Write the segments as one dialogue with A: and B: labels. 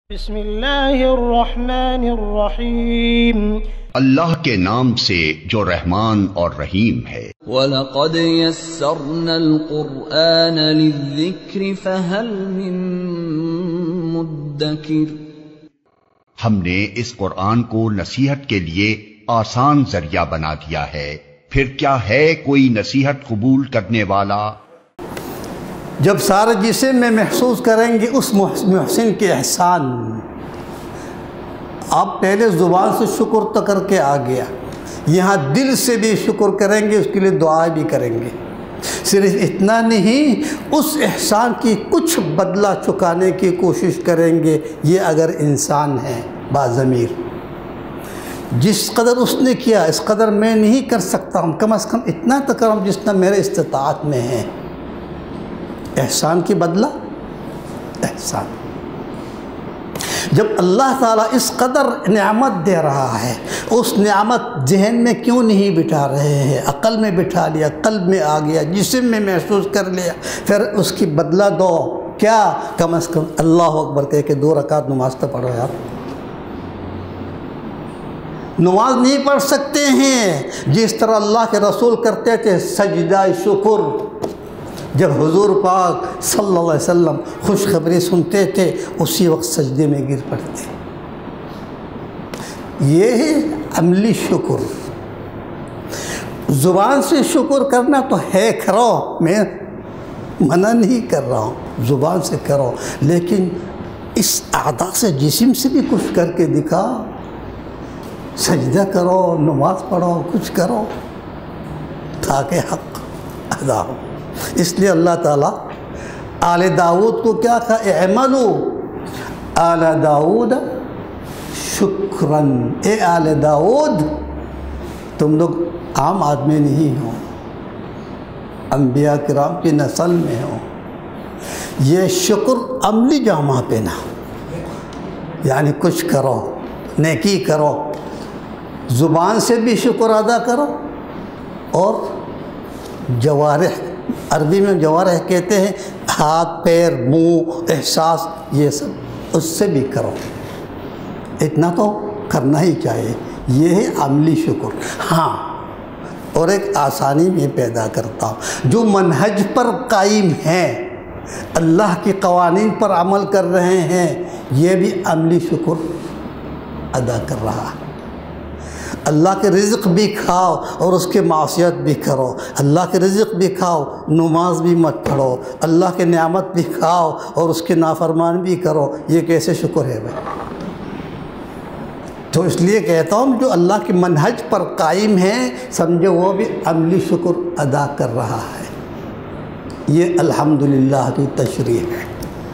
A: بسم اللہ الرحمن الرحیم،
B: اللہ کے نام سے جو رحمان اور رحیم ہے۔
C: وَلَقَدْ يَسَّرْنَا الْقُرْآنَ لِلذِّكْرِ فَهَلْ مِن مُدَّكِرٍ۔
B: ہم نے اس قرآن کو نصیحت کے لیے آسان ذریعہ بنا دیا ہے، پھر کیا ہے کوئی نصیحت قبول کرنے والا؟
D: جب سارے جسم میں محسوس کریں گے اس محسن کے احسان، آپ پہلے زبان سے شکر تو کر کے آ گیا، یہاں دل سے بھی شکر کریں گے، اس کے لیے دعا بھی کریں گے۔ صرف اتنا نہیں، اس احسان کی کچھ بدلہ چکانے کی کوشش کریں گے۔ یہ اگر انسان ہے باضمیر، جس قدر اس نے کیا اس قدر میں نہیں کر سکتا ہوں، کم از کم اتنا تو کروں جتنا میرے استطاعت میں ہے۔ احسان کی بدلہ احسان۔ جب اللہ تعالیٰ اس قدر نعمت دے رہا ہے، اس نعمت ذہن میں کیوں نہیں بٹھا رہے ہیں؟ عقل میں بٹھا لیا، قلب میں آ گیا، جسم میں محسوس کر لیا، پھر اس کی بدلہ دو۔ کیا؟ کم از کم اللہ اکبر کہہ کے 2 رکعت نماز تو پڑھو یار۔ نماز نہیں پڑھ سکتے ہیں جس طرح اللہ کے رسول کرتے تھے سجدہ شکر۔ جب حضور پاک صلی اللہ علیہ وسلم خوشخبری سنتے تھے اسی وقت سجدے میں گر پڑتے۔ یہ ہے عملی شکر۔ زبان سے شکر کرنا تو ہے، کرو، میں منع نہیں کر رہا ہوں، زبان سے کرو، لیکن اس اعضاء سے جسم سے بھی کچھ کر کے دکھا، سجدہ کرو، نماز پڑھو، کچھ کرو تاکہ حق ادا ہو۔ اس لیے اللہ تعالیٰ آل داؤد کو کیا کہا؟ اعملوا آل داؤد شکراً۔ اے آل داؤد، تم لوگ عام آدمی نہیں ہو، انبیاء کرام کی نسل میں ہو۔ یہ شکر عملی جامہ پہنا، یعنی کچھ کرو، نیکی کرو، زبان سے بھی شکر ادا کرو، اور جوارح، عربی میں جوارح کہتے ہیں ہاتھ، پیر، منہ، احساس، یہ سب اس سے بھی کرو۔ اتنا تو کرنا ہی چاہیے، یہ ہے عملی شکر۔ ہاں، اور ایک آسانی میں پیدا کرتا ہوں، جو منہج پر قائم ہیں، اللہ کے قوانین پر عمل کر رہے ہیں، یہ بھی عملی شکر ادا کر رہا ہے۔ اللہ کے رزق بھی کھاؤ اور اس کے معصیت بھی کرو، اللہ کے رزق بھی کھاؤ، نماز بھی مت پڑھو، اللہ کے نعمت بھی کھاؤ اور اس کے نافرمان بھی کرو، یہ کیسے شکر ہے بھائی؟ تو اس لیے کہتا ہوں جو اللہ کے منہج پر قائم ہے، سمجھو وہ بھی عملی شکر ادا کر رہا ہے۔ یہ الحمدللہ کی تشریح ہے۔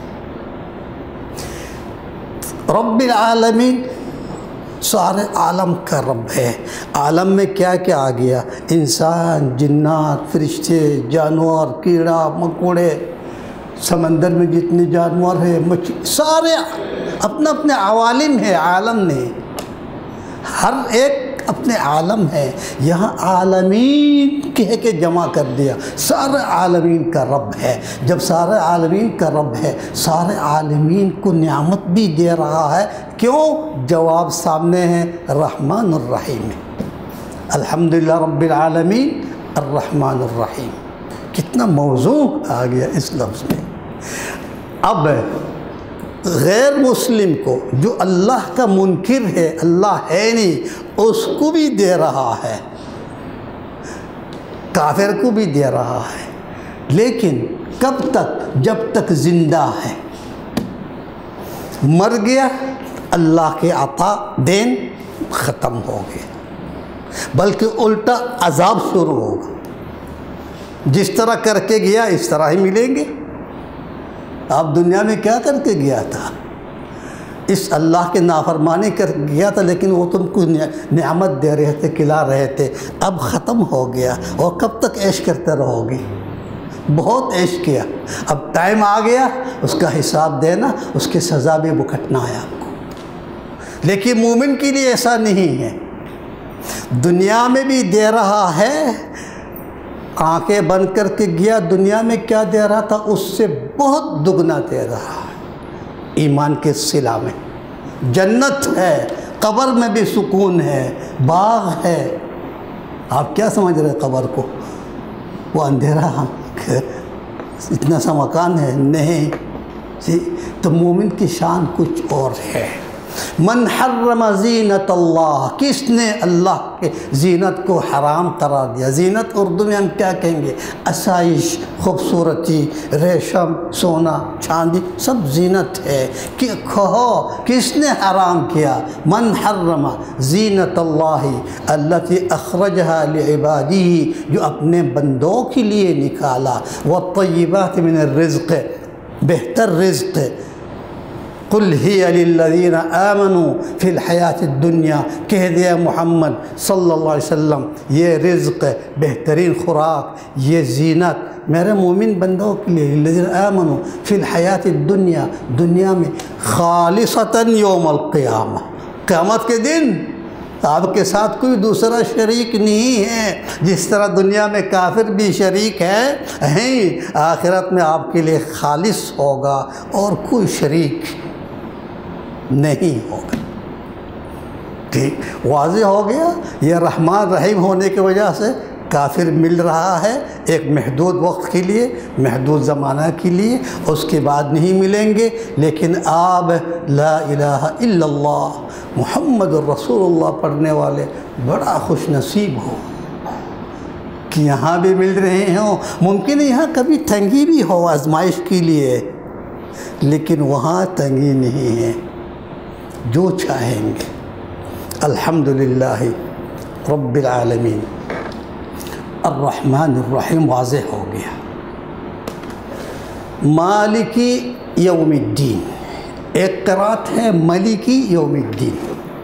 D: رب العالمین سارے عالم کا رب ہے۔ عالم میں کیا کیا آ گیا؟ انسان، جنات، فرشتے، جانور، کیڑا مکوڑے، سمندر میں جتنے جانور ہیں، مچھلی، سارے اپنے اپنے عوالم ہیں۔ عالم نے ہر ایک اپنے عالم ہے، یہاں عالمین کہہ کے جمع کر دیا، سارے عالمین کا رب ہے۔ جب سارے عالمین کا رب ہے، سارے عالمین کو نعمت بھی دے رہا ہے۔ کیوں؟ جواب سامنے ہے، رحمان الرحیم۔ الحمدللہ رب العالمین الرحمن الرحیم۔ کتنا موضوع آ گیا اس لفظ میں۔ اب غیر مسلم کو، جو اللہ کا منکر ہے، اللہ ہے نہیں، اس کو بھی دے رہا ہے، کافر کو بھی دے رہا ہے، لیکن کب تک؟ جب تک زندہ ہے۔ مر گیا، اللہ کے عطا دین ختم ہو گیا، بلکہ الٹا عذاب شروع ہوگا۔ جس طرح کر کے گیا اس طرح ہی ملیں گے۔ آپ دنیا میں کیا کر کے گیا تھا؟ اس اللہ کے نافرمانی کر گیا تھا، لیکن وہ تم کو نعمت دے رہے تھے، کھلا رہے تھے، اب ختم ہو گیا، اور کب تک عیش کرتے رہو گے؟ بہت عیش کیا، اب ٹائم آ گیا اس کا حساب دینا، اس کی سزا بھی بھگتنا ہے آپ کو۔ لیکن مومن کے لیے ایسا نہیں ہے، دنیا میں بھی دے رہا ہے، آنکھیں بند کر کے گیا، دنیا میں کیا دے رہا تھا اس سے بہت دگنا دے رہا ہے۔ ایمان کے صلہ میں جنت ہے، قبر میں بھی سکون ہے، باغ ہے۔ آپ کیا سمجھ رہے قبر کو؟ وہ اندھیرا اتنا سا مکان ہے؟ نہیں جی۔ تو مومن کی شان کچھ اور ہے۔ من حرم زینت اللہ، کس نے اللہ کے زینت کو حرام قرار دیا؟ زینت اردو میں ہم کیا کہیں گے؟ آسائش، خوبصورتی، ریشم، سونا، چاندی، سب زینت ہے۔ کہ کہو کس نے حرام کیا؟ من حرم زینت اللہ التی اخرجها لعباده، جو اپنے بندوں کے لیے نکالا، والطیبات من الرزق، بہتر رزق، قل ہی للذین آمنوا فی الحیات الدنیا، کہہ دیا محمد صلی اللہ علیہ وسلم یہ رزق، بہترین خوراک، یہ زینت میرے مومن بندوں کے لیے، للذین آمنوا فی الحیات الدنیا، دنیا میں، خالصتاً یوم القیامہ، قیامت کے دن آپ کے ساتھ کوئی دوسرا شریک نہیں ہے۔ جس طرح دنیا میں کافر بھی شریک ہے، آخرت میں آپ کے لیے خالص ہوگا اور کوئی شریک نہیں ہوگا۔ ٹھیک واضح ہو گیا۔ یہ رحمان رحیم ہونے کی وجہ سے کافر مل رہا ہے ایک محدود وقت کے لیے، محدود زمانہ کے لیے، اس کے بعد نہیں ملیں گے۔ لیکن آپ لا الہ الا اللہ محمد الرسول اللہ پڑھنے والے بڑا خوش نصیب ہو کہ یہاں بھی مل رہے ہوں۔ ممکن ہے یہاں کبھی تنگی بھی ہو آزمائش کے لیے، لیکن وہاں تنگی نہیں ہے، جو چاہیں گے۔ الحمدللہ رب العالمین، الرحمن الرحیم واضح ہو گیا۔ مالکی یوم الدین، ایک قرات ہے ملکی یوم الدین۔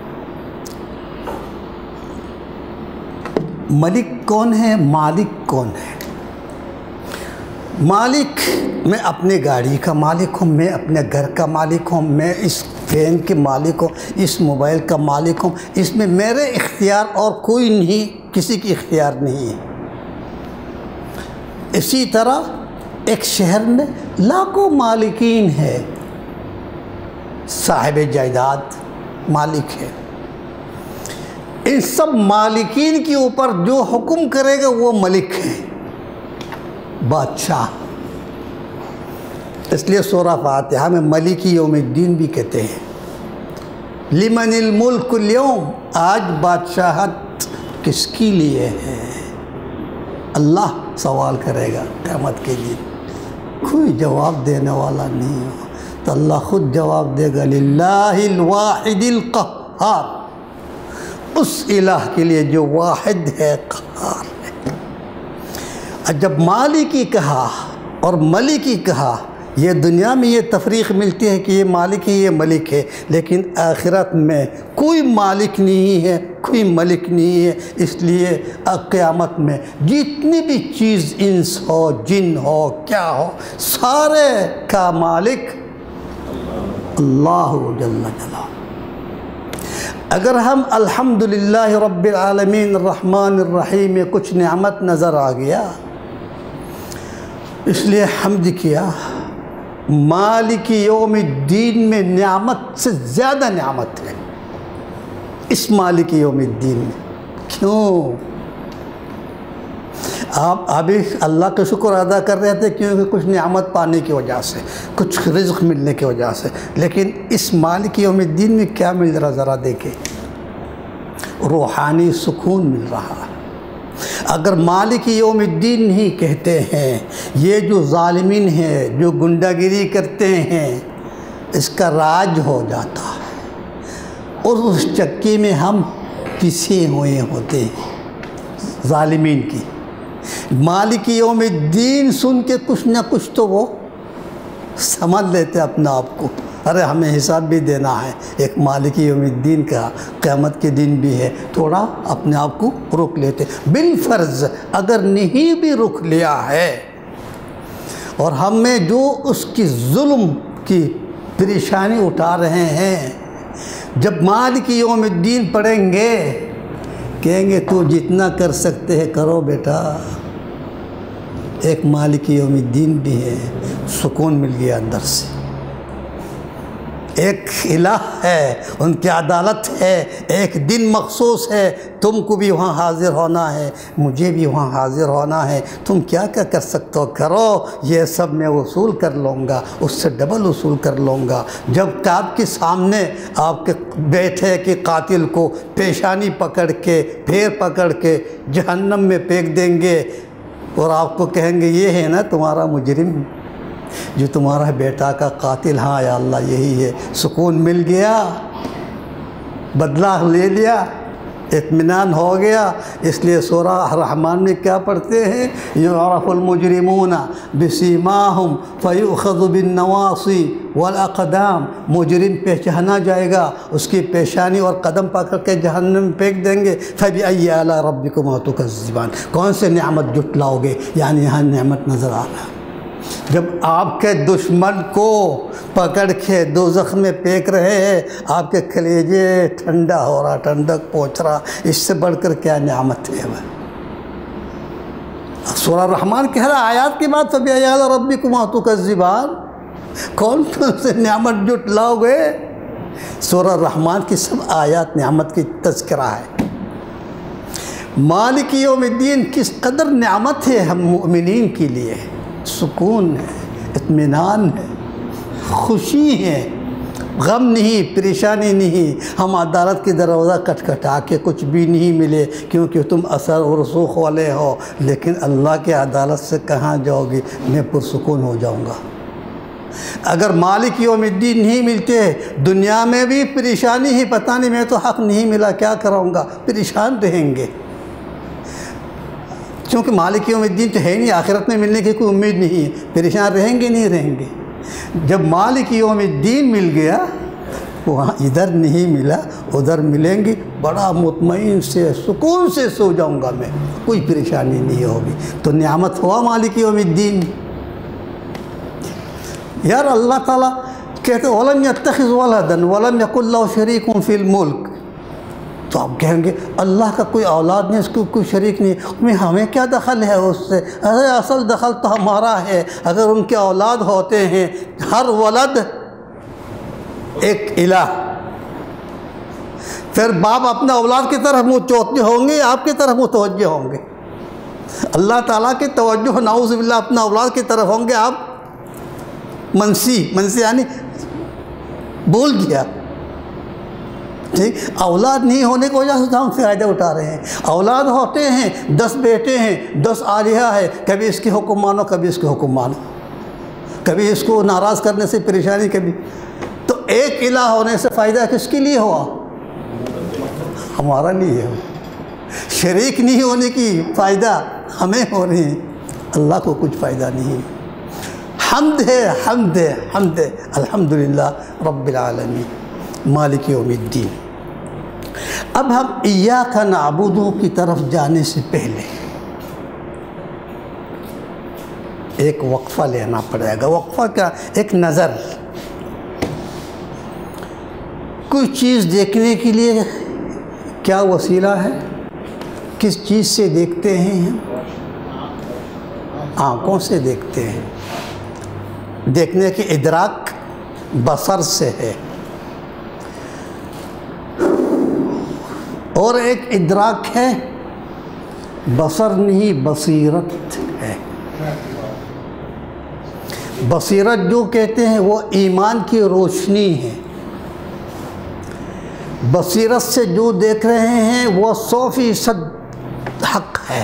D: ملک کون ہے؟ مالک کون ہے؟ مالک، میں اپنے گاڑی کا مالک ہوں، میں اپنے گھر کا مالک ہوں، میں اس فین کے مالک ہوں، اس موبائل کا مالک ہوں، اس میں میرے اختیار اور کوئی نہیں، کسی کی اختیار نہیں ہے۔ اسی طرح ایک شہر میں لاکھوں مالکین ہے، صاحب جائیداد مالک ہے۔ ان سب مالکین کے اوپر جو حکم کرے گا وہ ملک ہے، بادشاہ۔ اس لیے سورہ فاتحہ میں ملکی یوم الدین بھی کہتے ہیں۔ لمن الملک اليوم، آج بادشاہت کس کے لیے ہے؟ اللہ سوال کرے گا قیامت کے دن، کوئی جواب دینے والا نہیں ہو تو اللہ خود جواب دے گا، للہ الواحد القہار، اس الہ کے لیے جو واحد ہے، قہار ہے۔ جب مالکی کہا اور ملکی کہا، یہ دنیا میں یہ تفریق ملتی ہے کہ یہ مالک ہے، یہ ملک ہے، لیکن آخرت میں کوئی مالک نہیں ہے، کوئی ملک نہیں ہے۔ اس لیے قیامت میں جتنی بھی چیز، انس ہو، جن ہو، کیا ہو، سارے کا مالک اللہ جل جلالہ۔ اگر ہم الحمدللہ رب العالمین الرحمن الرحیم میں کچھ نعمت نظر آ گیا، اس لیے حمد کیا۔ مالک یوم الدین میں نعمت سے زیادہ نعمت ہے اس مالک یوم الدین میں۔ کیوں؟ آپ ابھی اللہ کا شکر ادا کر رہے تھے کیونکہ کچھ نعمت پانے کی وجہ سے، کچھ رزق ملنے کی وجہ سے، لیکن اس مالک یوم الدین میں کیا مل رہا ذرا دیکھیں، روحانی سکون مل رہا۔ اگر مالک یوم الدین نہیں کہتے ہیں، یہ جو ظالمین ہیں، جو گنڈا گری کرتے ہیں، اس کا راج ہو جاتا ہے اور اس چکی میں ہم پسے ہوئے ہوتے ہیں ظالمین کی۔ مالک یوم الدین سن کے کچھ نہ کچھ تو وہ سمجھ لیتے اپنا آپ کو، ارے ہمیں حساب بھی دینا ہے، ایک مالک یوم الدین کا قیامت کے دن بھی ہے، تھوڑا اپنے آپ کو روک لیتے۔ بالفرض اگر نہیں بھی روک لیا ہے اور ہمیں جو اس کی ظلم کی پریشانی اٹھا رہے ہیں، جب مالک یوم الدین پڑھیں گے کہیں گے تو جتنا کر سکتے ہیں کرو بیٹا، ایک مالک یوم الدین بھی ہے، سکون مل گیا اندر سے۔ ایک الہ ہے، ان کی عدالت ہے، ایک دن مخصوص ہے، تم کو بھی وہاں حاضر ہونا ہے، مجھے بھی وہاں حاضر ہونا ہے، تم کیا کیا کر سکتے ہو کرو، یہ سب میں وصول کر لوں گا، اس سے ڈبل وصول کر لوں گا۔ جب کہ آپ کے سامنے آپ کے بیٹھے کہ قاتل کو پیشانی پکڑ کے پیر پکڑ کے جہنم میں پھینک دیں گے اور آپ کو کہیں گے یہ ہے نا تمہارا مجرم جو تمہارا بیٹا کا قاتل، ہاں یا اللہ یہی ہے، سکون مل گیا، بدلہ لے لیا، اطمینان ہو گیا۔ اس لیے سورہ الرحمن میں کیا پڑھتے ہیں؟ یعرف المجرمون بسیماہم فیؤخذ بالنواصی والاقدام، مجرم پہچانا جائے گا، اس کی پیشانی اور قدم پکڑ کے جہنم میں پھینک دیں گے۔ فبأی آلاء ربکما تکذبان، کون سے نعمت جھٹلاؤ گے؟ یعنی یہاں نعمت نظر آ رہا ہے۔ جب آپ کے دشمن کو پکڑ کے دوزخ میں پھینک رہے ہیں، آپ کے کلیجے ٹھنڈا ہو رہا، ٹھنڈک پہنچ رہا، اس سے بڑھ کر کیا نعمت ہے؟ سورہ الرحمن کے ہر آیات کے بعد فبأی آلاء ربکما تکذبان، کون سے نعمت جھٹلاؤ گے؟ سورہ الرحمن کی سب آیات نعمت کی تذکرہ ہے۔ مالک یوم الدین کس قدر نعمت ہے ہم مومنین کے لیے، سکون ہے، اطمینان ہے، خوشی ہے، غم نہیں، پریشانی نہیں۔ ہم عدالت کی دروازہ کٹکھٹا کے کچھ بھی نہیں ملے کیونکہ تم اثر و رسوخ والے ہو، لیکن اللہ کی عدالت سے کہاں جاؤ گے؟ میں پرسکون ہو جاؤں گا۔ اگر مالک یوم الدین نہیں ملتے، دنیا میں بھی پریشانی ہی، پتہ نہیں میں تو حق نہیں ملا کیا کراؤں گا، پریشان رہیں گے، کیونکہ مالک یوم الدین تو ہے نہیں، آخرت میں ملنے کی کوئی امید نہیں ہے، پریشان رہیں گے نہیں رہیں گے۔ جب مالک یوم الدین مل گیا، وہاں ادھر نہیں ملا ادھر ملیں گے، بڑا مطمئن سے سکون سے سو جاؤں گا میں، کوئی پریشانی نہیں ہوگی۔ تو نعمت ہوا مالک یوم الدین۔ یار اللہ تعالیٰ کہتے وَلَمْ يَتَّخِذْ وَلَدًا وَلَمْ يَكُنْ لَهُ شَرِيكٌ فِي الْمُلْكِ، تو آپ کہیں گے اللہ کا کوئی اولاد نہیں، اس کو کوئی شریک نہیں، ہمیں کیا دخل ہے اس سے؟ اصل دخل تو ہمارا ہے۔ اگر ان کے اولاد ہوتے ہیں، ہر ولد ایک الہ، پھر باپ اپنے اولاد کی طرف متوجہ ہوں گے، آپ کی طرف متوجہ ہوں گے؟ اللہ تعالیٰ کی توجہ نعوذ باللہ اپنے اولاد کی طرف ہوں گے، آپ منسی یعنی بھول گیا۔ ٹھیک، اولاد نہیں ہونے کی وجہ سے ہم فائدہ اٹھا رہے ہیں۔ اولاد ہوتے ہیں، 10 بیٹے ہیں، 10 آلیہ ہے، کبھی اس کے حکم مانو کبھی اس کے حکم مانو، کبھی اس کو ناراض کرنے سے پریشانی، کبھی تو ایک الہ ہونے سے فائدہ کس کے لیے ہوا؟ ہمارا لیے ہو۔ شریک نہیں ہونے کی فائدہ ہمیں ہو رہی ہے، اللہ کو کچھ فائدہ نہیں۔ حمد ہے، حمد ہے، حمد ہے، الحمدللہ رب العالمین مالک یوم الدین۔ اب ہم ایاک نعبد کی طرف جانے سے پہلے ایک وقفہ لینا پڑے گا۔ وقفہ کا ایک نظر، کوئی چیز دیکھنے کے لیے کیا وسیلہ ہے؟ کس چیز سے دیکھتے ہیں ہم؟ آنکھوں سے دیکھتے ہیں۔ دیکھنے کی ادراک بصر سے ہے، اور ایک ادراک ہے بصر نہیں بصیرت ہے۔ بصیرت جو کہتے ہیں وہ ایمان کی روشنی ہے۔ بصیرت سے جو دیکھ رہے ہیں وہ 100% حق ہے،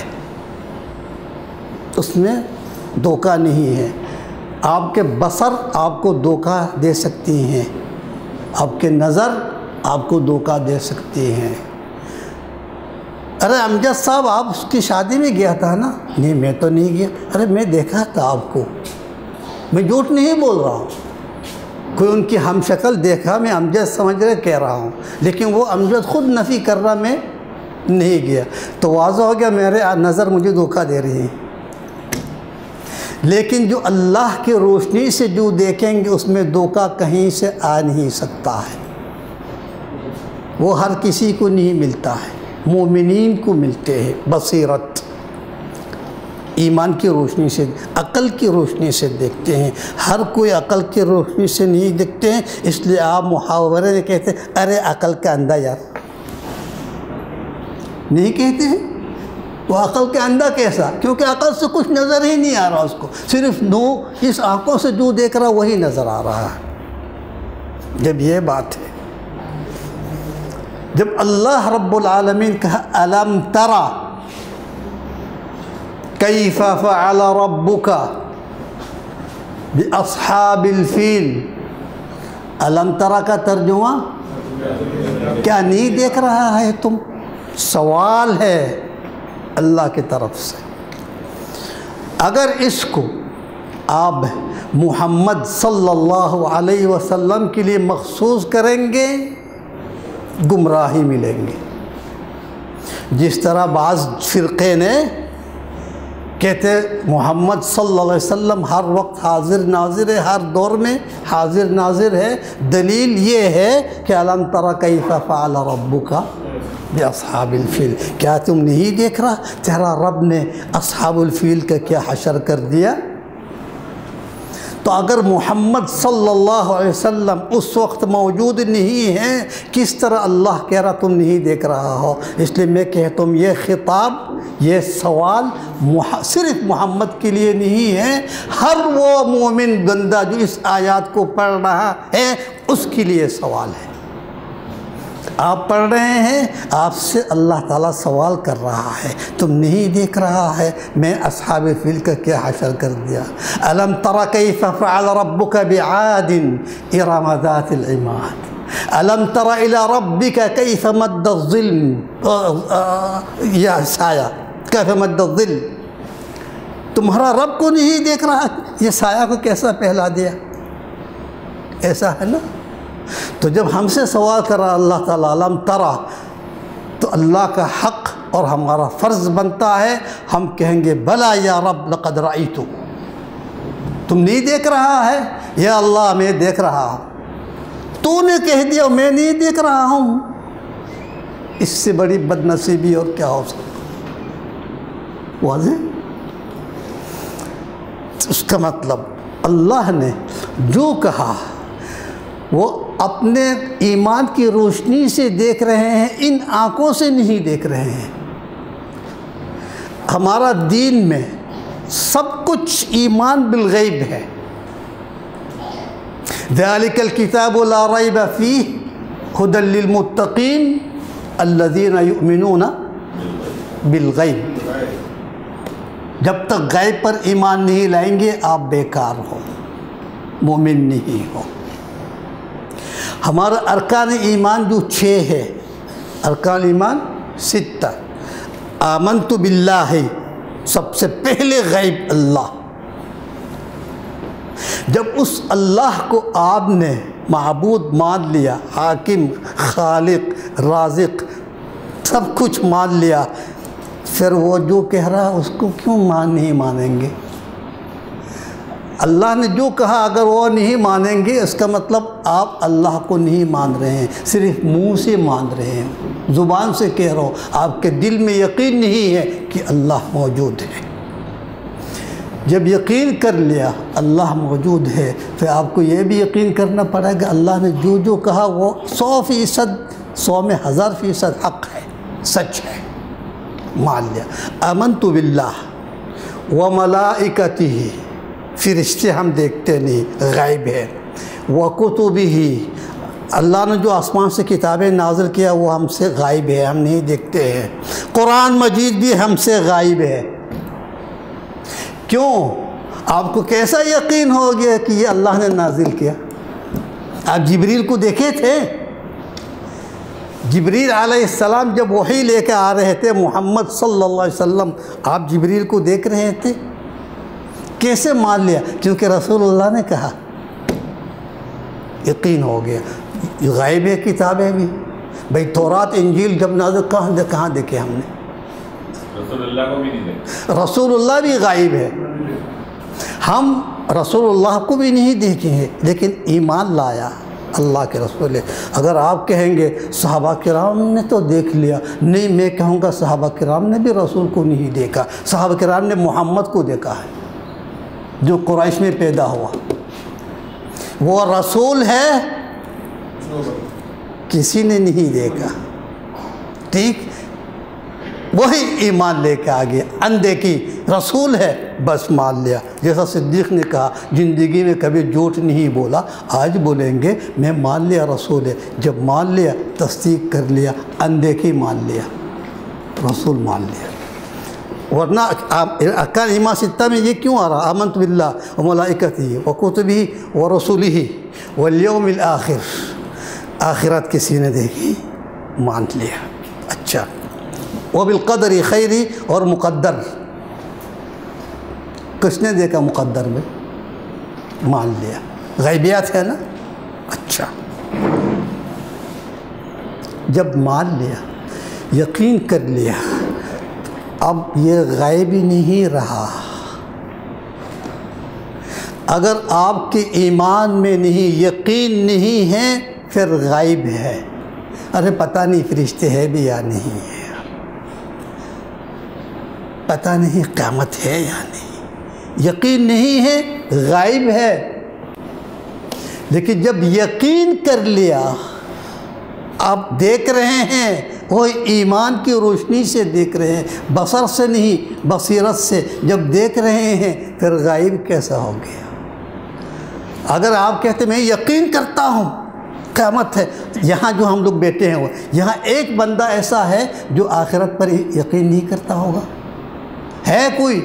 D: اس میں دھوکہ نہیں ہے۔ آپ کے بصر آپ کو دھوکہ دے سکتی ہیں، آپ کے نظر آپ کو دھوکہ دے سکتی ہیں۔ ارے امجد صاحب آپ اس کی شادی میں گیا تھا نا؟ نہیں میں تو نہیں گیا۔ ارے میں دیکھا تھا آپ کو، میں جھوٹ نہیں بول رہا ہوں۔ کوئی ان کی ہم شکل دیکھا، میں امجد سمجھ رہے کہہ رہا ہوں، لیکن وہ امجد خود نفی کر رہا میں نہیں گیا، تو واضح ہو گیا میرے نظر مجھے دھوکہ دے رہی ہے۔ لیکن جو اللہ کی روشنی سے جو دیکھیں گے اس میں دھوکہ کہیں سے آ نہیں سکتا ہے، وہ ہر کسی کو نہیں ملتا ہے، مومنین کو ملتے ہیں بصیرت۔ ایمان کی روشنی سے، عقل کی روشنی سے دیکھتے ہیں. ہر کوئی عقل کی روشنی سے نہیں دیکھتے ہیں، اس لیے آپ محاورے میں کہتے ہیں ارے عقل کا اندھا یار، نہیں کہتے ہیں. وہ عقل کا اندھا کیسا؟ کیونکہ عقل سے کچھ نظر ہی نہیں آ رہا اس کو، صرف اس آنکھوں سے جو دیکھ رہا وہی نظر آ رہا ہے. جب یہ بات ہے، جب اللہ رب العالمین کہا الم ترى کیف فعل ربک باصحاب الفیل، الم ترى کا ترجمہ کیا نہیں دیکھ رہا ہے تم؟ سوال ہے اللہ کی طرف سے. اگر اس کو آپ محمد صلی اللہ علیہ وسلم کے لیے مخصوص کریں گے گمراہی ملیں گے. جس طرح بعض فرقے نے کہتے محمد صلی اللہ علیہ وسلم ہر وقت حاضر ناظر ہے، ہر دور میں حاضر ناظر ہے. دلیل یہ ہے کہ الم تری کیف فعل ربک باصحاب الفیل، کیا تم نہیں دیکھ رہا تیرا رب نے اصحاب الفیل کا کیا حشر کر دیا؟ تو اگر محمد صلی اللہ علیہ وسلم اس وقت موجود نہیں ہیں، کس طرح اللہ کہہ رہا تم نہیں دیکھ رہا ہو؟ اس لیے میں کہتا ہوں یہ خطاب، یہ سوال صرف محمد کے لیے نہیں ہے، ہر وہ مومن بندہ جو اس آیات کو پڑھ رہا ہے اس کے لیے سوال ہے. آپ پڑھ رہے ہیں، آپ سے اللہ تعالیٰ سوال کر رہا ہے، تم نہیں دیکھ رہا ہے میں اصحاب فیل کا کیا حشر کر دیا؟ الم تر کیف فعل ربک بعاد ارم ذات العماد الم تر الى ربک کیف مد الظل یا سایہ کیف مد الظل، تمہارا رب کو نہیں دیکھ رہا؟ یہ سایہ کو کیسا پھیلا دیا؟ ایسا ہے نا. تو جب ہم سے سوال کر رہا اللہ تعالیٰ الم ترى، تو اللہ کا حق اور ہمارا فرض بنتا ہے ہم کہیں گے بلا یا رب لقد رأیت، تم نہیں دیکھ رہا ہے؟ یا اللہ میں دیکھ رہا ہوں. تو نے کہہ دیا میں نہیں دیکھ رہا ہوں، اس سے بڑی بد نصیبی اور کیا ہو سکتا؟ واضح. اس کا مطلب اللہ نے جو کہا وہ اپنے ایمان کی روشنی سے دیکھ رہے ہیں، ان آنکھوں سے نہیں دیکھ رہے ہیں. ہمارا دین میں سب کچھ ایمان بالغیب ہے. ذالک الکتاب لا ریب فیہ ھدی للمتقین الذین یؤمنون بالغیب. جب تک غیب پر ایمان نہیں لائیں گے آپ بیکار ہو، مومن نہیں ہو. ہمارا ارکان ایمان جو 6 ہے، ارکان ایمان 6. آمنت باللہ، سب سے پہلے غیب اللہ. جب اس اللہ کو آپ نے معبود مان لیا، حاکم، خالق، رازق، سب کچھ مان لیا، پھر وہ جو کہہ رہا اس کو کیوں نہیں مانیں گے؟ اللہ نے جو کہا اگر وہ نہیں مانیں گے اس کا مطلب آپ اللہ کو نہیں مان رہے ہیں، صرف منہ سے مان رہے ہیں، زبان سے کہہ رہے ہو، آپ کے دل میں یقین نہیں ہے کہ اللہ موجود ہے. جب یقین کر لیا اللہ موجود ہے، پھر آپ کو یہ بھی یقین کرنا پڑے گا اللہ نے جو کہا وہ 100%، 100 میں 1000% حق ہے، سچ ہے. مان لیا. آمنت باللہ وملائکتہ، فرشتے ہم دیکھتے نہیں، غائب ہے. وکتبہ، اللہ نے جو آسمان سے کتابیں نازل کیا وہ ہم سے غائب ہے، ہم نہیں دیکھتے ہیں. قرآن مجید بھی ہم سے غائب ہے. کیوں؟ آپ کو کیسا یقین ہو گیا کہ یہ اللہ نے نازل کیا؟ آپ جبریل کو دیکھے تھے؟ جبریل علیہ السلام جب وحی لے کے آ رہے تھے محمد صلی اللہ علیہ وسلم، آپ جبریل کو دیکھ رہے تھے؟ کیسے مان لیا؟ کیونکہ رسول اللہ نے کہا، یقین ہو گیا. غائب ہے کتابیں بھی. بھئی تورات انجیل جب نازل کہاں دیکھے ہم نے؟
E: رسول اللہ کو بھی نہیں دیکھے.
D: رسول اللہ بھی غائب ہے. ہم رسول اللہ کو بھی نہیں دیکھے ہیں لیکن ایمان لایا، اللہ کے رسول ہے۔ اگر آپ کہیں گے صحابہ کرام نے تو دیکھ لیا، نہیں، میں کہوں گا صحابہ کرام نے بھی رسول کو نہیں دیکھا، صحابہ کرام نے محمد کو دیکھا ہے جو قریش میں پیدا ہوا۔ وہ رسول ہے کسی نے نہیں دیکھا، ٹھیک، وہی ایمان لے کے آگے اندیکھی رسول ہے بس مان لیا۔ جیسا صدیق نے کہا زندگی میں کبھی جھوٹ نہیں بولا، آج بولیں گے میں مان لیا رسول ہے، جب مان لیا تصدیق کر لیا، اندیکھی مان لیا، رسول مان لیا۔ ورنہ ارکان ایمان ستہ میں یہ کیوں آ رہا؟ آمنت باللہ وملائکتہ وکتبہ ورسلہ والیوم الآخر، آخرت کسی نے دیکھی مان لیا۔ اچھا، وبالقدر خیری اور مقدر کس نے دیکھا؟ مقدر میں مان لیا، غیبیات ہے نا۔ اچھا، جب مان لیا، یقین کر لیا، اب یہ غائب نہیں رہا۔ اگر آپ کے ایمان میں نہیں، یقین نہیں ہے، پھر غائب ہے۔ ارے پتہ نہیں فرشتے ہے بھی یا نہیں ہے، پتہ نہیں قیامت ہے یا نہیں، یقین نہیں ہے، غائب ہے۔ لیکن جب یقین کر لیا، آپ دیکھ رہے ہیں، وہ ایمان کی روشنی سے دیکھ رہے ہیں، بصر سے نہیں، بصیرت سے جب دیکھ رہے ہیں، پھر غائب کیسا ہو گیا؟ اگر آپ کہتے میں یقین کرتا ہوں قیامت ہے، یہاں جو ہم لوگ بیٹھے ہیں، یہاں ایک بندہ ایسا ہے جو آخرت پر یقین نہیں کرتا ہوگا؟ ہے کوئی؟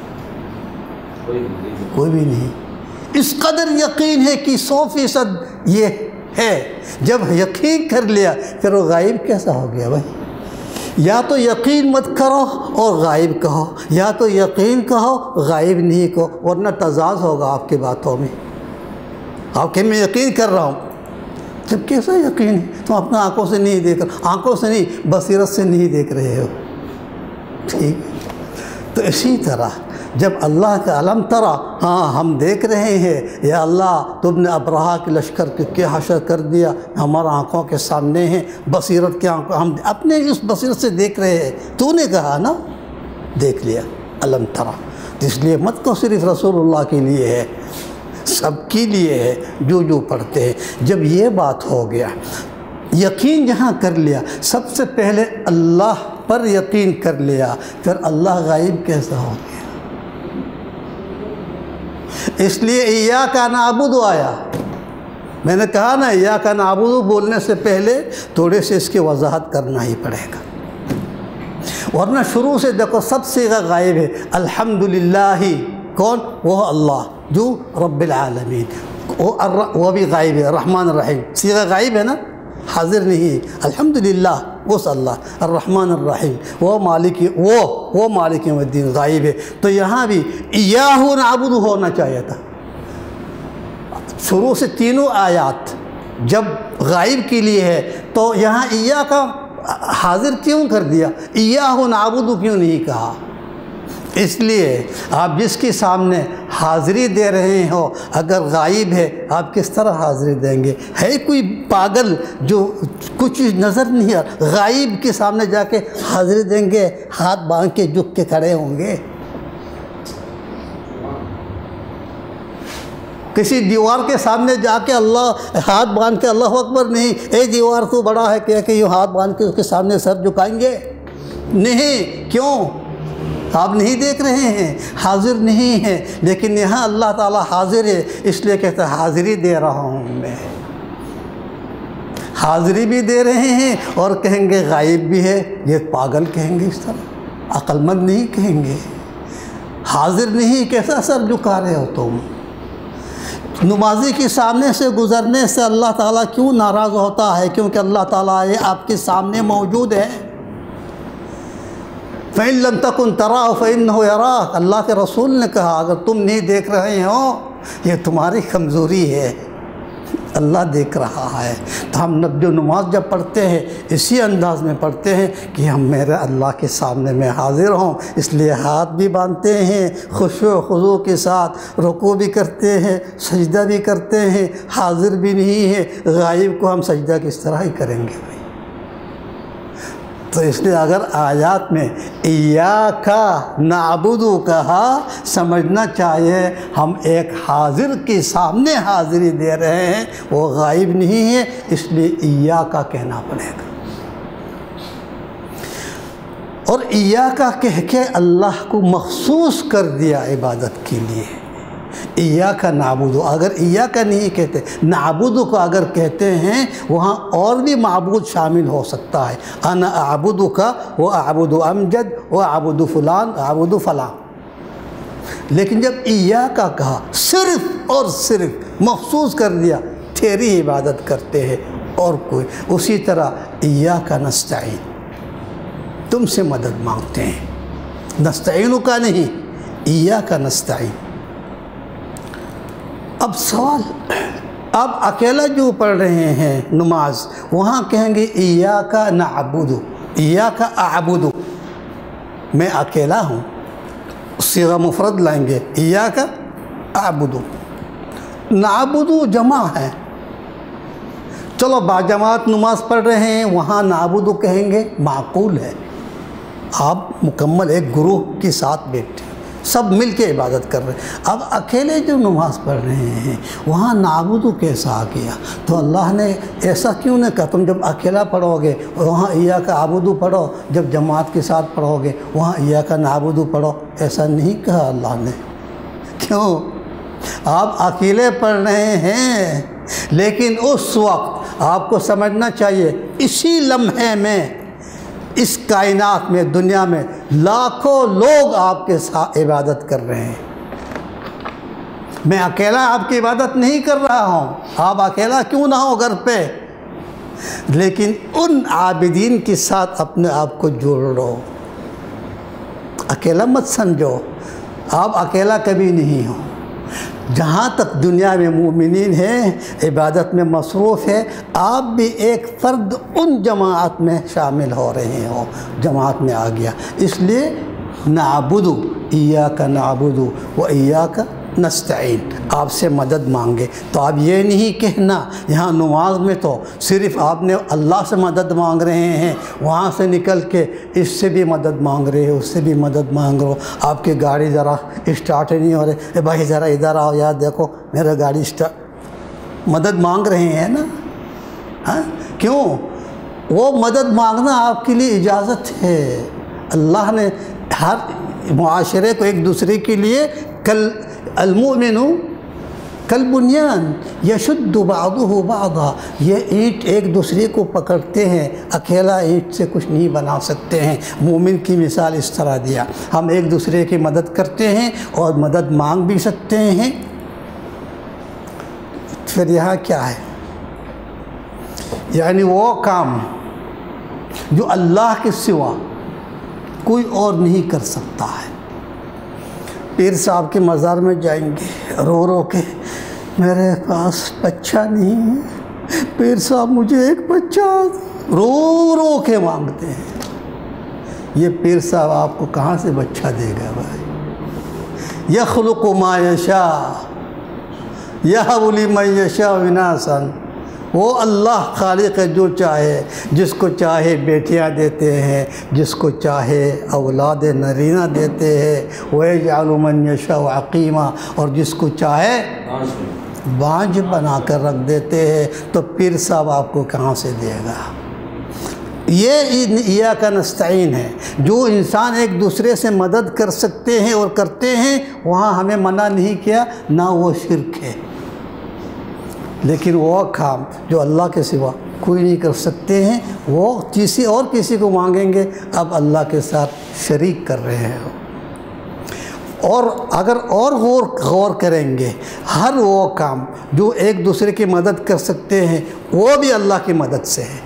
D: کوئی بھی نہیں۔ اس قدر یقین ہے کہ 100% یہ ہے۔ جب یقین کر لیا پھر وہ غائب کیسا ہو گیا بھائی؟ یا تو یقین مت کرو اور غائب کہو، یا تو یقین کہو غائب نہیں کہو، ورنہ تضاد ہوگا آپ کی باتوں میں۔ آپ کہ میں یقین کر رہا ہوں، جب کیسا یقین ہے؟ تم اپنا آنکھوں سے نہیں دیکھ رہے، آنکھوں سے نہیں بصیرت سے نہیں دیکھ رہے ہو، ٹھیک۔ تو اسی طرح جب اللہ کا علم ترا، ہاں ہم دیکھ رہے ہیں، یا اللہ تم نے ابرہا کے لشکر کے کیا حشر کر دیا، ہمارا آنکھوں کے سامنے ہیں، بصیرت کے آنکھوں، ہم اپنے اس بصیرت سے دیکھ رہے ہیں، تو نے کہا نا دیکھ لیا، علم ترا۔ اس لیے مت کو صرف رسول اللہ کے لیے ہے، سب کے لیے ہے جو پڑھتے ہیں۔ جب یہ بات ہو گیا، یقین جہاں کر لیا، سب سے پہلے اللہ پر یقین کر لیا، پھر اللہ غائب کیسا ہو گیا؟ اس لیے ایاک نعبد آیا۔ میں نے کہا نا ایاک نعبد بولنے سے پہلے تھوڑے سے اس کی وضاحت کرنا ہی پڑے گا، ورنہ شروع سے دیکھو سب صیغہ غائب ہے۔ الحمدللہ، کون؟ وہ اللہ جو رب العالمین، وہ بھی غائب ہے۔ الرحمن الرحیم صیغہ غائب ہے نا، حاضر نہیں۔ الحمدللہ اس اللہ، الرحمن الرحیم وہ مالک، وہ مالک یوم الدین غائب ہے۔ تو یہاں بھی ایاہ نعبد ہونا چاہیے تھا۔ شروع سے تینوں آیات جب غائب کے لیے ہے تو یہاں ایاہ کا حاضر کیوں کر دیا؟ ایاہ نعبد کیوں نہیں کہا؟ اس لیے آپ جس کے سامنے حاضری دے رہے ہو، اگر غائب ہے آپ کس طرح حاضری دیں گے؟ ہے کوئی پاگل جو کچھ نظر نہیں آ، غائب کے سامنے جا کے حاضری دیں گے؟ ہاتھ باندھ کے جھک کے کھڑے ہوں گے؟ کسی دیوار کے سامنے جا کے اللہ ہاتھ باندھ کے اللہ اکبر نہیں، اے دیوار تو بڑا ہے کہ یہ ہاتھ باندھ کے اس کے سامنے سر جھکائیں گے؟ نہیں۔ کیوں؟ آپ نہیں دیکھ رہے ہیں، حاضر نہیں ہیں۔ لیکن یہاں اللہ تعالیٰ حاضر ہے، اس لیے کہتا ہے حاضری دے رہا ہوں میں۔ حاضری بھی دے رہے ہیں اور کہیں گے غائب بھی ہے، یہ پاگل کہیں گے، اس طرح عقل مند نہیں کہیں گے۔ حاضر نہیں، کیسا سر جھکا رہے ہو تم؟ نمازی کے سامنے سے گزرنے سے اللہ تعالیٰ کیوں ناراض ہوتا ہے؟ کیونکہ اللہ تعالیٰ یہ آپ کے سامنے موجود ہے۔ فَإِن لَمْ تَكُنْ تَرَاهُ فَإِنَّهُ يَرَاكَ، اللہ کے رسول نے کہا اگر تم نہیں دیکھ رہے ہو یہ تمہاری کمزوری ہے، اللہ دیکھ رہا ہے۔ تو ہم جو نماز جب پڑھتے ہیں اسی انداز میں پڑھتے ہیں کہ ہم میرے اللہ کے سامنے میں حاضر ہوں، اس لیے ہاتھ بھی باندھتے ہیں، خشوع و خضوع کے ساتھ رکوع بھی کرتے ہیں، سجدہ بھی کرتے ہیں، حاضر بھی نہیں ہے۔ غائب کو ہم سجدہ کس طرح ہی کریں گے بھائی؟ تو اس لیے اگر آیات میں ایاک نعبد کہا، سمجھنا چاہیے ہم ایک حاضر کے سامنے حاضری دے رہے ہیں، وہ غائب نہیں ہے، اس لیے ایاک کہنا پڑے گا۔ اور ایاک کہہ کے اللہ کو مخصوص کر دیا عبادت کے لیے۔ ایاک نعبد، اگر ایاک نہیں کہتے، نعبد کو اگر کہتے ہیں وہاں اور بھی معبود شامل ہو سکتا ہے۔ انا اعبدک و اعبد امجد و اعبد فلان اعبد فلاں، لیکن جب ایاک کہا صرف اور صرف مخصوص کر دیا، تیری عبادت کرتے ہیں اور کوئی۔ اسی طرح ایاک نستعین، تم سے مدد مانگتے ہیں، نستعین کا نہیں، ایاک نستعین۔ اب سوال، اب اکیلا جو پڑھ رہے ہیں نماز، وہاں کہیں گے ایاک نعبد، ایاک اعبد، میں اکیلا ہوں، صیغہ مفرد لائیں گے، ایاک اعبد۔ نعبد جمع ہے، چلو باجماعت نماز پڑھ رہے ہیں، وہاں نعبد کہیں گے، معقول ہے۔ آپ مکمل ایک گروہ کے ساتھ بیٹھے، سب مل کے عبادت کر رہے ہیں۔ اب اکیلے جو نماز پڑھ رہے ہیں وہاں نعبد کیسا آ گیا؟ تو اللہ نے ایسا کیوں نہ کہا تم جب اکیلا پڑھو گے وہاں ایاک اعبد پڑھو، جب جماعت کے ساتھ پڑھو گے وہاں ایاک نعبد پڑھو؟ ایسا نہیں کہا اللہ نے۔ کیوں؟ آپ اکیلے پڑھ رہے ہیں، لیکن اس وقت آپ کو سمجھنا چاہیے اسی لمحے میں اس کائنات میں، دنیا میں لاکھوں لوگ آپ کے ساتھ عبادت کر رہے ہیں۔ میں اکیلا آپ کی عبادت نہیں کر رہا ہوں، آپ اکیلا کیوں نہ ہو گھر پہ، لیکن ان عابدین کے ساتھ اپنے آپ کو جوڑ لو، اکیلا مت سمجھو۔ آپ اکیلا کبھی نہیں ہو، جہاں تک دنیا میں مومنین ہیں، عبادت میں مصروف ہے، آپ بھی ایک فرد ان جماعت میں شامل ہو رہے ہو، جماعت میں آ گیا۔ اس لیے نعبد، ایاک نعبد و ایاک نستعین، آپ سے مدد مانگے۔ تو آپ یہ نہیں کہنا یہاں نماز میں تو صرف آپ نے اللہ سے مدد مانگ رہے ہیں، وہاں سے نکل کے اس سے بھی مدد مانگ رہے ہو، اس سے بھی مدد مانگ رہے ہو۔ آپ کی گاڑی ذرا اسٹارٹ نہیں ہو رہے، اے بھائی ذرا ادھر آؤ یار، دیکھو میرا گاڑی مدد مانگ رہے ہیں نا، ہاں کیوں؟ وہ مدد مانگنا آپ کے لیے اجازت ہے۔ اللہ نے ہر معاشرے کو ایک دوسرے کے لیے المؤمن کالبنیان یشد بعضہ بعضا، یہ اینٹ ایک دوسرے کو پکڑتے ہیں، اکیلا اینٹ سے کچھ نہیں بنا سکتے ہیں۔ مومن کی مثال اس طرح دیا، ہم ایک دوسرے کی مدد کرتے ہیں اور مدد مانگ بھی سکتے ہیں۔ پھر یہاں کیا ہے؟ یعنی وہ کام جو اللہ کے سوا کوئی اور نہیں کر سکتا ہے۔ پیر صاحب کے مزار میں جائیں گے، رو رو کے میرے پاس بچہ نہیں ہے، پیر صاحب مجھے ایک بچہ، رو رو کے مانگتے ہیں۔ یہ پیر صاحب آپ کو کہاں سے بچہ دے گا بھائی؟ یخلق ما یشاء یہب لمن یشاء اناثا، وہ اللہ خالق ہے جو چاہے، جس کو چاہے بیٹیاں دیتے ہیں، جس کو چاہے اولاد نرینہ دیتے ہیں، وَيَجْعَلُ مَن يَشَاءُ عَقِيمًا، اور جس کو چاہے بانجھ بنا کر رکھ دیتے ہیں۔ تو پیر صاحب آپ کو کہاں سے دے گا؟ یہ ایاک نستعین ہے۔ جو انسان ایک دوسرے سے مدد کر سکتے ہیں اور کرتے ہیں، وہاں ہمیں منع نہیں کیا، نہ وہ شرک ہے۔ لیکن وہ کام جو اللہ کے سوا کوئی نہیں کر سکتے ہیں، وہ کسی کو مانگیں گے، اب اللہ کے ساتھ شریک کر رہے ہیں۔ اور اگر اور غور کریں گے، ہر وہ کام جو ایک دوسرے کی مدد کر سکتے ہیں وہ بھی اللہ کی مدد سے ہے۔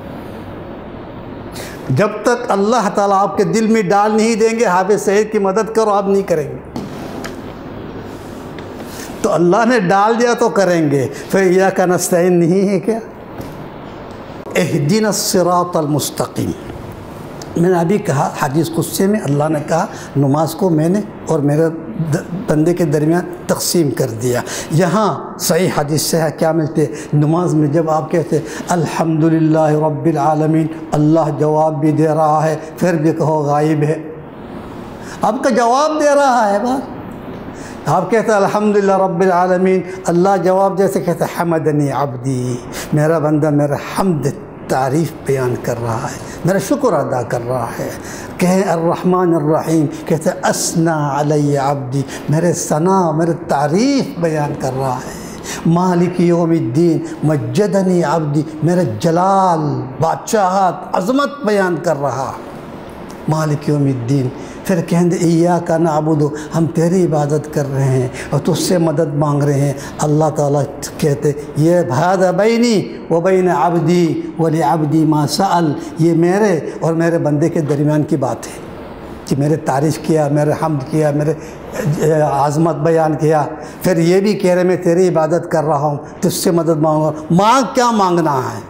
D: جب تک اللہ تعالیٰ آپ کے دل میں ڈال نہیں دیں گے حافظ سعید کی مدد کرو، آپ نہیں کریں گے۔ تو اللہ نے ڈال دیا تو کریں گے. پھر ایاک نستعین نہیں ہے کیا؟ اہدنا الصراط المستقیم. میں نے ابھی کہا حدیث قدسی میں اللہ نے کہا نماز کو میں نے اور میرے بندے کے درمیان تقسیم کر دیا. یہاں صحیح حدیث سے ہے کیا ملتے نماز میں جب آپ کہتے الحمدللہ رب العالمین، اللہ جواب بھی دے رہا ہے، پھر بھی کہو غائب ہے. آپ کا جواب دے رہا ہے بات. آپ کہتے ہیں الحمدللہ رب العالمین، اللہ جواب جیسے کہتے حمدنی عبدی، میرا بندہ میرا حمد تعریف بیان کر رہا ہے، میرا شکر ادا کر رہا ہے. کہیں الرحمن الرحیم، کہتے اسنا علی عبدی، میرے ثنا میرے تعریف بیان کر رہا ہے. مالک یوم الدین، مجدنی عبدی، میرے جلال بادشاہت عظمت بیان کر رہا مالک یوم الدین. پھر کہیں ایاک نعبد، ہم تیری عبادت کر رہے ہیں اور تجھ سے مدد مانگ رہے ہیں. اللہ تعالیٰ کہتے یہ بھادا بینی و بین عبدی ولعبدی ما سأل، یہ میرے اور میرے بندے کے درمیان کی بات ہے کہ میرے تعریف کیا، میرے حمد کیا، میرے عظمت بیان کیا. پھر یہ بھی کہہ رہے میں تیری عبادت کر رہا ہوں، تجھ سے مدد مانگا. مانگ کیا مانگنا ہے؟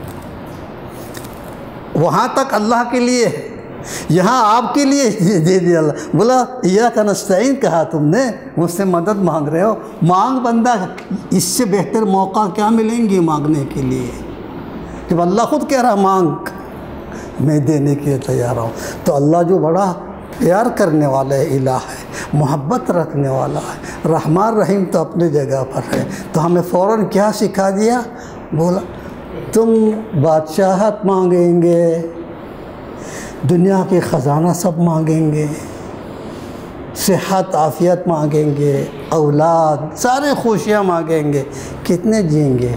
D: وہاں تک اللہ کے لیے ہے، یہاں آپ کے لیے دے دیا. اللہ بولا ایاک نستعین کہا تم نے، مجھ سے مدد مانگ رہے ہو. مانگ بندہ، اس سے بہتر موقع کیا ملیں گے مانگنے کے لیے؟ جب اللہ خود کہہ رہا مانگ، میں دینے کے لیے تیار ہوں. تو اللہ جو بڑا پیار کرنے والا ہے الہ ہے، محبت رکھنے والا ہے، رحمان رحیم تو اپنی جگہ پر ہے. تو ہمیں فوراً کیا سکھا دیا؟ بولا تم بادشاہت مانگیں گے، دنیا کے خزانہ سب مانگیں گے، صحت عافیت مانگیں گے، اولاد سارے خوشیاں مانگیں گے، کتنے جئیں گے؟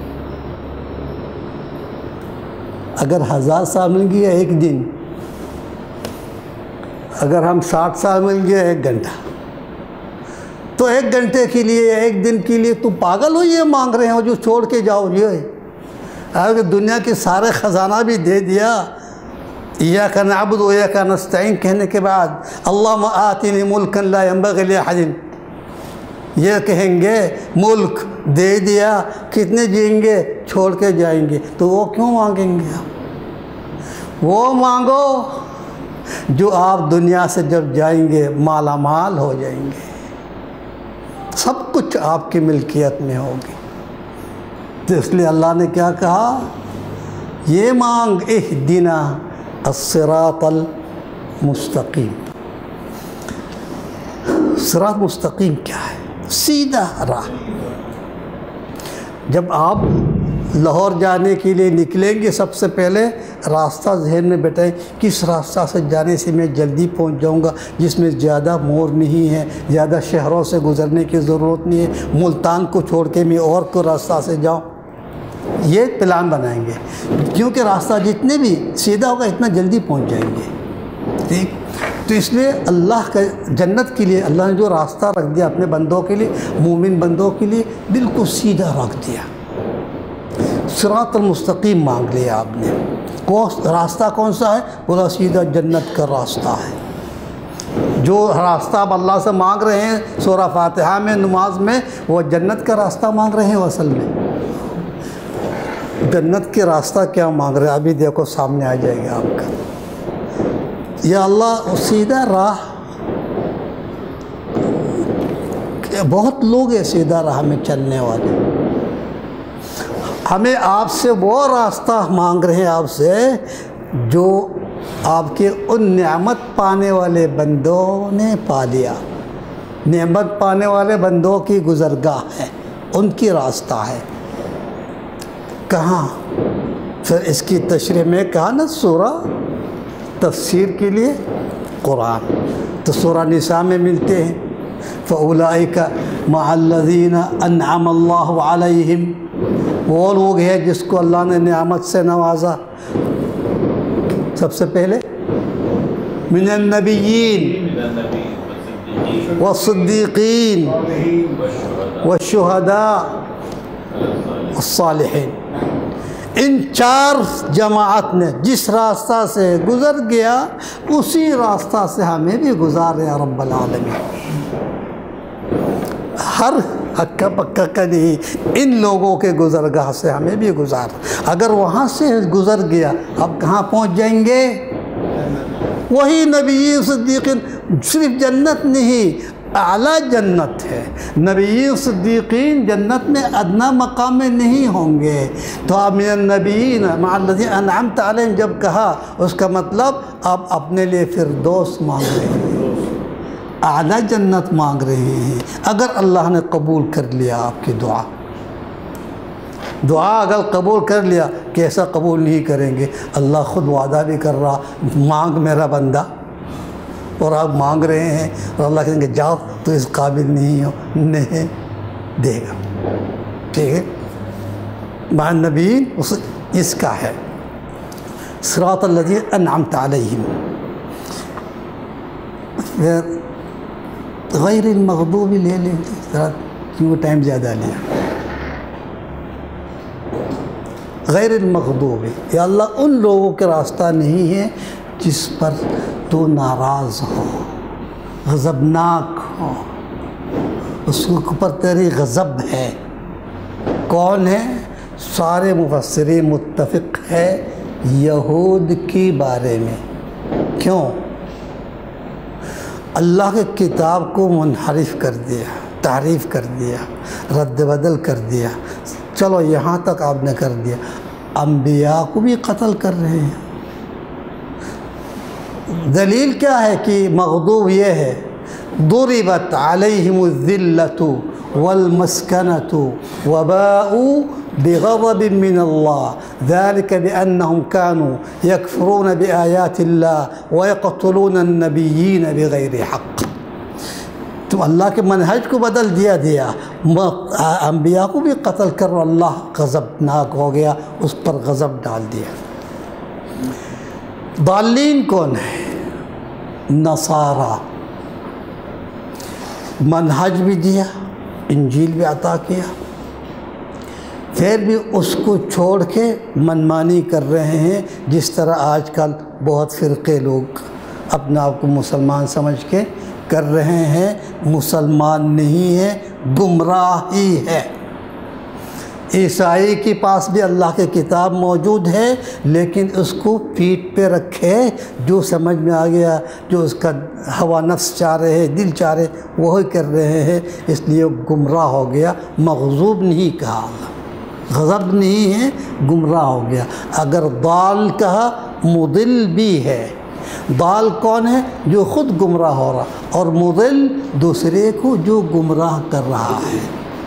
D: اگر 1000 سال مل گیا 1 دن، اگر ہم 60 سال مل گیا 1 گھنٹہ، تو 1 گھنٹے کے لیے 1 دن کے لیے تم پاگل ہو یہ مانگ رہے ہو جو چھوڑ کے جاؤ. یہ اگر دنیا کے سارے خزانہ بھی دے دیا، ایاک نعبد و ایاک نستعین کہنے کے بعد اللہم آتنی ملکا لا ينبغی لأحد، یہ کہیں گے ملک دے دیا، کتنے جئیں گے؟ چھوڑ کے جائیں گے. تو وہ کیوں مانگیں گے آپ؟ وہ مانگو جو آپ دنیا سے جب جائیں گے مالا مال ہو جائیں گے، سب کچھ آپ کی ملکیت میں ہوگی. تو اس لیے اللہ نے کیا کہا؟ یہ مانگ اہدنا الصراط المستقیم. صراط مستقیم کیا ہے؟ سیدھا راہ. جب آپ لاہور جانے کے لیے نکلیں گے سب سے پہلے راستہ ذہن میں بیٹھائیں، کس راستہ سے جانے سے میں جلدی پہنچ جاؤں گا، جس میں زیادہ موڑ نہیں ہے، زیادہ شہروں سے گزرنے کی ضرورت نہیں ہے، ملتان کو چھوڑ کے میں اور کوئی راستہ سے جاؤں. یہ پلان بنائیں گے، کیونکہ راستہ جتنے بھی سیدھا ہوگا اتنا جلدی پہنچ جائیں گے. ٹھیک، تو اس لیے اللہ کا جنت کے لیے اللہ نے جو راستہ رکھ دیا اپنے بندوں کے لیے، مومن بندوں کے لیے بالکل سیدھا رکھ دیا. صراط المستقیم مانگ لیا آپ نے. راستہ کون سا ہے؟ بولا سیدھا جنت کا راستہ ہے. جو راستہ آپ اللہ سے مانگ رہے ہیں سورہ فاتحہ میں نماز میں، وہ جنت کا راستہ مانگ رہے ہیں. اصل میں جنت کے راستہ کیا مانگ رہے ہیں ابھی دیکھو سامنے آ جائے گا آپ کا. یا اللہ سیدھا راہ، بہت لوگ ہیں سیدھا راہ میں چلنے والے. ہمیں آپ سے وہ راستہ مانگ رہے ہیں آپ سے جو آپ کے ان نعمت پانے والے بندوں نے پا لیا. نعمت پانے والے بندوں کی گزرگاہ ہے، ان کی راستہ ہے. کہاں؟ پھر اس کی تشریح میں کہا نا سورہ تفسیر کے لیے قرآن، تو سورہ نساء میں ملتے ہیں فَأُولَئِكَ مَعَ الَّذِينَ أَنْعَمَ اللَّهُ عَلَيْهِمْ، وہ لوگ ہیں جس کو اللہ نے نعمت سے نوازا. سب سے پہلے من النبیین والصدیقین والشہداء والصالحین. ان 4 جماعت نے جس راستہ سے گزر گیا اسی راستہ سے ہمیں بھی گزار یا رب العالمین. ہر اکا پکا کا نہیں، ان لوگوں کے گزرگاہ سے ہمیں بھی گزار، اگر وہاں سے گزر گیا اب کہاں پہنچ جائیں گے؟ وہی نبی صدیقین، صرف جنت نہیں اعلیٰ جنت ہے، نبی صدیقین جنت میں ادنا مقام میں نہیں ہوں گے۔ تو آپ من النبیین مع الذین انعمت علیہم جب کہا، اس کا مطلب آپ اپنے لیے فردوس مانگ رہے ہیں، اعلیٰ جنت مانگ رہے ہیں، اگر اللہ نے قبول کر لیا آپ کی دعا اگر قبول کر لیا، کیسا قبول نہیں کریں گے؟ اللہ خود وعدہ بھی کر رہا، مانگ میرا بندہ، اور آپ مانگ رہے ہیں، اور اللہ کہیں گے جاؤ تو اس قابل نہیں ہو، نہیں دے گا۔ ٹھیک ہے، مع النبیین اس کا ہے صراط الذین انعمت علیہم، پھر غیر المغضوب لے لیں کیوں ٹائم زیادہ لیا، غیر المغضوب، یا اللہ ان لوگوں کا راستہ نہیں ہے جس پر تو ناراض ہو، غضبناک ہو، اس کے اوپر تیری غضب ہے۔ کون ہے؟ سارے مفسرین متفق ہے یہود کے بارے میں۔ کیوں؟ اللہ کے کتاب کو منحرف کر دیا، تحریف کر دیا، رد بدل کر دیا، چلو یہاں تک آپ نے کر دیا، انبیاء کو بھی قتل کر رہے ہیں۔ دلیل کیا ہے کہ مغضوب یہ ہے، ضربت علیہم الذلۃ والمسکنۃ وباءوا بغضب من اللہ ذلك بأنهم كانوا يكفرون بآیات اللہ ويقتلون النبیین بغیر حق۔ تو اللہ کے منہج کو بدل دیا، انبیاء کو بھی قتل کر، اللہ غضبناک ہو گیا، اس پر غضب ڈال دیا۔ ضالین کون ہے؟ نصارہ، منہج بھی دیا، انجیل بھی عطا کیا، پھر بھی اس کو چھوڑ کے منمانی کر رہے ہیں، جس طرح آج کل بہت فرقے لوگ اپنے آپ کو مسلمان سمجھ کے کر رہے ہیں۔ مسلمان نہیں ہے، گمراہ ہی ہے۔ عیسائی کے پاس بھی اللہ کی کتاب موجود ہے، لیکن اس کو پیٹھ پہ رکھے، جو سمجھ میں آ گیا، جو اس کا ہوا نفس چاہ رہے ہیں، دل چاہ رہے، وہی کر رہے ہیں، اس لیے گمراہ ہو گیا۔ مغضوب نہیں کہا، غضب نہیں ہے، گمراہ ہو گیا۔ اگر ضال کہا، مضل بھی ہے۔ ضال کون ہے؟ جو خود گمراہ ہو رہا، اور مضل دوسرے کو جو گمراہ کر رہا ہے۔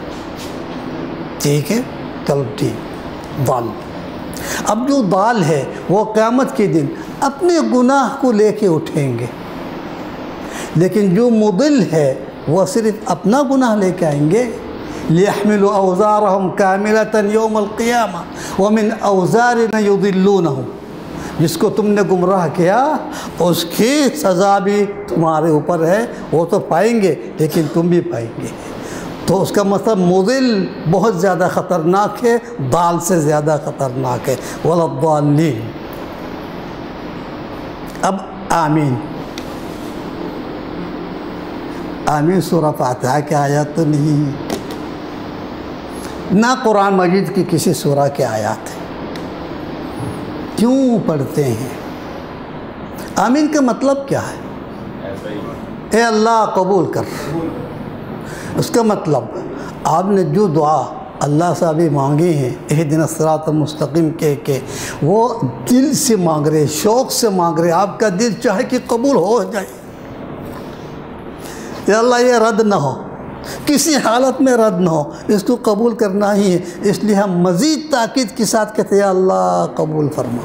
D: ٹھیک ہے، چلو ٹھیک۔ ضال، اب جو ضال ہے وہ قیامت کے دن اپنے گناہ کو لے کے اٹھیں گے، لیکن جو مضل ہے وہ صرف اپنا گناہ لے کے آئیں گے۔ لِيَحْمِلُوا أَوْزَارَهُمْ كَامِلَةً يَوْمَ الْقِيَامَةِ وَمِنْ أَوْزَارِ مَنْ يُضِلُّونَهُمْ، جس کو تم نے گمراہ کیا اس کی سزا بھی تمہارے اوپر ہے، وہ تو پائیں گے لیکن تم بھی پائیں گے۔ تو اس کا مطلب مضل بہت زیادہ خطرناک ہے، ضال سے زیادہ خطرناک ہے۔ وَلَا الضَّالِّينَ۔ اب آمین، آمین سورہ فاتحہ کی آیات تو نہیں، نہ قرآن مجید کی کسی سورہ کے آیات ہیں۔ کیوں پڑھتے ہیں؟ آمین کا مطلب کیا ہے؟ اے اللہ قبول کر۔ اس کا مطلب آپ نے جو دعا اللہ سے ابھی مانگی ہیں، اہدنا الصراط المستقیم کہہ کے، وہ دل سے مانگ رہے، شوق سے مانگ رہے، آپ کا دل چاہے کہ قبول ہو جائے۔ یا اللہ یہ رد نہ ہو، کسی حالت میں رد نہ ہو، اس کو قبول کرنا ہی ہے، اس لیے ہم مزید تاکید کے ساتھ کہتے ہیں یا اللہ قبول فرما۔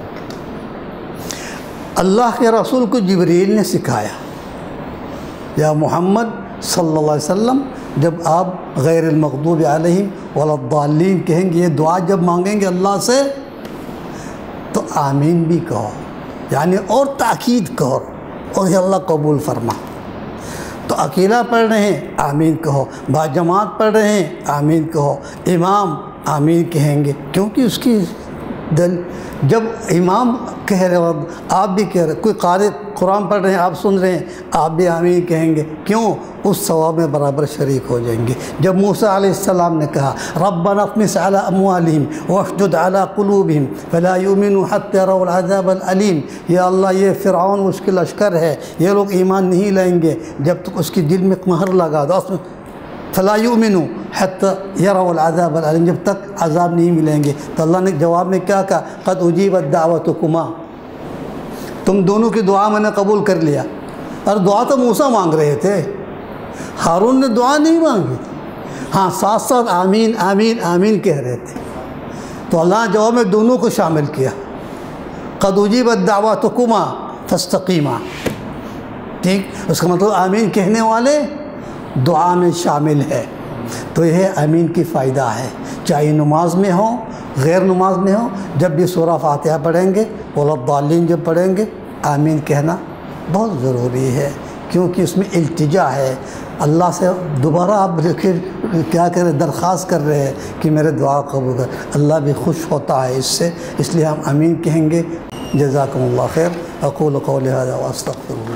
D: اللہ کے رسول کو جبریل نے سکھایا، یا محمد صلی اللہ علیہ وسلم، جب آپ غیر المغضوب علیہم ولا الضالین کہیں گے، یہ دعا جب مانگیں گے اللہ سے، تو آمین بھی کہو، یعنی اور تاکید کہو، اور یا اللہ قبول فرما۔ تو اکیلا پڑھ رہے ہیں آمین کہو، با جماعت پڑھ رہے ہیں آمین کہو، امام آمین کہیں گے، کیونکہ اس کی جب امام کہہ رہے ہو آپ بھی کہہ رہے، کوئی قاری قرآن پڑھ رہے ہیں آپ سن رہے ہیں آپ بھی آمین کہیں گے، کیوں؟ اس ثواب میں برابر شریک ہو جائیں گے۔ جب موسیٰ علیہ السلام نے کہا ربنا اطمس علی اموالہم واشدد علی قلوبہم فلا یؤمنوا حتی یروا العذاب العلیم، یا اللہ یہ فرعون اس کے لشکر ہے، یہ لوگ ایمان نہیں لائیں گے جب تک اس کی دل میں مہر لگا دو، فلا یؤمنوا حتی یروا العذاب العلیم، جب تک عذاب نہیں ملیں گے۔ تو اللہ نے جواب میں کیا کہا؟ قد اجیبت دعوتکما، تم دونوں کی دعا میں نے قبول کر لیا۔ اور دعا تو موسیٰ مانگ رہے تھے، ہارون نے دعا نہیں مانگی، ہاں ساتھ ساتھ آمین آمین آمین کہہ رہے تھے۔ تو اللہ نے جواب میں دونوں کو شامل کیا، قد اجیبت دعوتکما فاستقیما، ٹھیک، اس کا مطلب آمین کہنے والے دعا میں شامل ہے۔ تو یہ آمین کی فائدہ ہے، چاہے نماز میں ہو غیر نماز میں ہو، جب بھی سورہ فاتحہ پڑھیں گے ولا الضالین جب پڑھیں گے آمین کہنا بہت ضروری ہے، کیونکہ اس میں التجا ہے، اللہ سے دوبارہ آپ کیا کر رہے، درخواست کر رہے ہیں کہ میرے دعا قبول کر، اللہ بھی خوش ہوتا ہے اس سے، اس لیے ہم آمین کہیں گے۔ جزاکم اللہ خیر، اقول قولی ھذا واستغفر اللہ۔